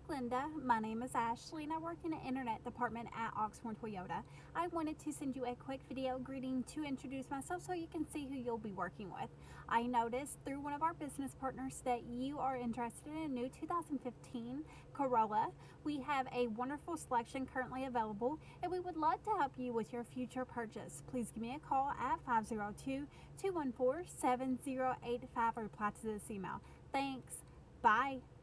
Glenda. My name is Ashley and I work in the internet department at Oxmoor Toyota. I wanted to send you a quick video greeting to introduce myself so you can see who you'll be working with. I noticed through one of our business partners that you are interested in a new 2015 Corolla. We have a wonderful selection currently available and we would love to help you with your future purchase. Please give me a call at 502-214-7085 or reply to this email. Thanks. Bye.